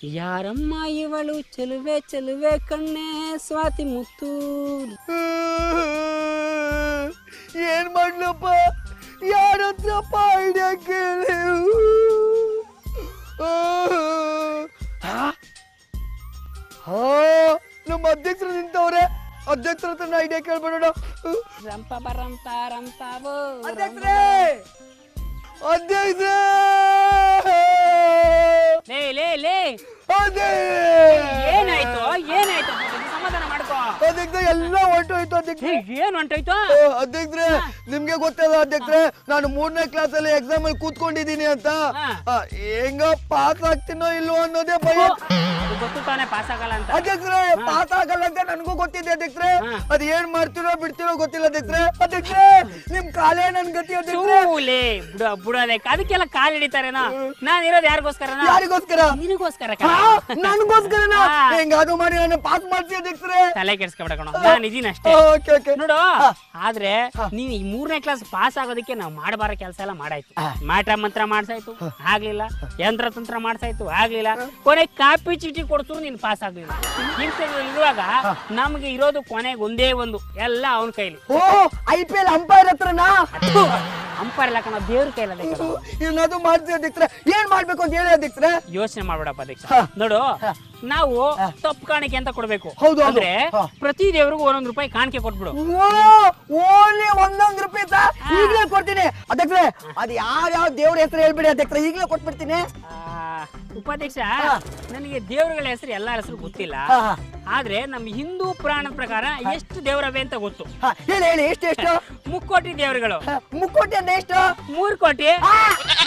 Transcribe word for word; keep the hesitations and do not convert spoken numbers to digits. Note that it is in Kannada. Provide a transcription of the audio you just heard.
ಯಾರಮ್ಮ ಇವಳು ಚೆಲುವೆ ಚೆಲುವೆ ಕಣ್ಣೆ ಸ್ವಾತಿ ಮುತ್ತು. ಏನ್ ಮಾಡ್ಲಪ್ಪ, ಯಾರ ಹತ್ರಪ್ಪ ಐಡಿಯಾ ಕೇಳಿ. ನಮ್ಮ ಅಧ್ಯಕ್ಷರು ನಿಂತವ್ರೆ, ಅಧ್ಯಕ್ಷರ ಹತ್ರ ಐಡಿಯಾ ಕೇಳ್ಬೇಡ. ರಂಪ ಬರಂಪ ರಂಪಾವೋ ಅಧ್ಯಕ್ಷರೇ, ಅಧ್ಯಕ್ಷರೇ, ಲೇ ಲೇ ಲೇ ಏನಾಯ್ತು ಏನಾಯ್ತು ಸಮಾಧಾನ ಮಾಡ್ಕೋ. ಅಧ್ಯಕ್ಷ ಎಲ್ಲ ಹೊಂಟೋಯ್ತು ಅಧ್ಯಕ್ಷ. ಏನ್ ಹೊಂಟೋಯ್ತು ಅಧ್ಯಕ್ಷರೇ? ನಿಮ್ಗೆ ಗೊತ್ತಲ್ಲ ಅಧ್ಯಕ್ಷರೇ, ನಾನು ಮೂರನೇ ಕ್ಲಾಸ್ ಅಲ್ಲಿ ಎಕ್ಸಾಮ್ ಅಲ್ಲಿ ಕೂತ್ಕೊಂಡಿದ್ದೀನಿ ಅಂತ. ಹೆಂಗ ಪಾಸ್ ಆಗ್ತೀನೋ ಇಲ್ವೋ ಅನ್ನೋದೇ ಭಯ. ಗೊತ್ತು ತಾನೆ ಪಾಸ್ ಆಗಲ್ಲ ಅಂತ. ಅಧ್ಯಕ್ಷರೇ ಪಾಸ್ ಆಗಲ್ಲ ಅಂತ ನನ್ಗೂ ಗೊತ್ತಿದೆ ಅಧ್ಯಕ್ಷರೇ. ಅದ್ ಏನ್ ಮಾಡ್ತೀರೋ ಬಿಡ್ತೀರೋ ಗೊತ್ತಿಲ್ಲ ಅಧ್ಯಕ್ಷರೇ. ಅಧ್ಯಕ್ಷರೇ ನಿಮ್ ಕಾಲೇ ನನ್ ಗತಿ ಅಧ್ಯಕ್ಷರೇ. ಬಿಡೋದೆ ಅದಕ್ಕೆಲ್ಲ ಕಾಲ್ ಹಿಡಿತಾರೇನೋ. ನಾನ್ ಇರೋದು ಯಾರಿಗೋಸ್ಕರ? ಯಾರಿಗೋಸ್ಕರ? ನಿನಗೋಸ್ಕರ. ನನ್ಗೋಸ್ಕರ ಹೆಂಗಾದ್ರು ಮಾಡಿ ನನ್ನ ಪಾಸ್ ಮಾಡ್ಸಿ ಅಧ್ಯಕ್ಷರೇ. ತಲೆ ಕೆಡ್ಸ್ಕೊಬೇಡ ಕಣೋ, ನಾನು ಇದೀನಿ ಅಷ್ಟೇ ನೋಡು. ಆದ್ರೆ ನೀವು ಈ ಮೂರನೇ ಕ್ಲಾಸ್ ಪಾಸ್ ಆಗೋದಕ್ಕೆ ನಾವು ಮಾಡಬಾರ ಕೆಲಸ ಎಲ್ಲ ಮಾಡಾಯ್ತು. ಮಾಟ ಮಂತ್ರ ಮಾಡ್ಸಾಯ್ತು, ಆಗ್ಲಿಲ್ಲ. ಯಂತ್ರ ತಂತ್ರ ಮಾಡ್ಸಾಯ್ತು, ಆಗ್ಲಿಲ್ಲ. ಕೊನೆ ಕಾಪಿ ಚೀಟಿ ಕೊಡ್ಸಿದ್ರು ನೀನ್ ಪಾಸ್ ಆಗ್ಲಿಲ್ಲ. ಇರುವಾಗ ನಮ್ಗೆ ಇರೋದು ಕೊನೆಗೆ ಒಂದೇ ಒಂದು, ಎಲ್ಲ ಅವನ ಕೈಲಿ. Oh I P L umpire ಹತ್ರನಾ? ಅಂಪೈರ್ ಇಲ್ಲ ಕಣ, ದೇವ್ರ ಕೈಲಿ. ಏನಾದ್ರು ಮಾಡ್ತೀವಿ ಅಧ್ಯಕ್ಷರೇ. ಏನ್ ಮಾಡ್ಬೇಕು ಅಂತ ಹೇಳಿ ಅಧ್ಯಕ್ಷರೇ. ಯೋಚನೆ ಮಾಡ್ಬೇಡಪ್ಪ ಅಧ್ಯಕ್ಷ. ನೋಡು, ನಾವು ತಪ್ಪು ಕಾಣಿಕೆ ಅಂತ ಕೊಡ್ಬೇಕು. ಹೌದು ಅಂದ್ರೆ ಪ್ರತಿ ದೇವ್ರಿಗೂ ಒಂದೊಂದು ರೂಪಾಯಿ ಕಾಣಿಕೆ ಕೊಟ್ಬಿಡು. ಓನ್ಲಿ ಒಂದೊಂದು ರೂಪಾಯಿ ಈಗಲೇ ಕೊಡ್ತೀನಿ ಅಧ್ಯಕ್ಷರೇ. ಅದ್ ಯಾವ ಯಾವ ದೇವ್ರ ಹೆಸರು ಹೇಳ್ಬಿಡಿ ಅಧ್ಯಕ್ಷರೇ, ಈಗಲೇ ಕೊಟ್ಬಿಡ್ತೀನಿ. ಉಪಾಧ್ಯಕ್ಷ, ನನಗೆ ದೇವರುಗಳ ಹೆಸರು ಎಲ್ಲಾ ಹೆಸರು ಗೊತ್ತಿಲ್ಲ. ಆದ್ರೆ ನಮ್ ಹಿಂದೂ ಪುರಾಣದ ಪ್ರಕಾರ ಎಷ್ಟು ದೇವರವೆ ಅಂತ ಗೊತ್ತು. ಹೇಳಿ ಹೇಳಿ, ಎಷ್ಟು ಎಷ್ಟು? ಮುಕ್ಕೋಟಿ ದೇವರುಗಳು. ಮುಕ್ಕೋಟಿ ಅಂದ್ರೆ ಎಷ್ಟು? ಮೂರ್ ಕೋಟಿ.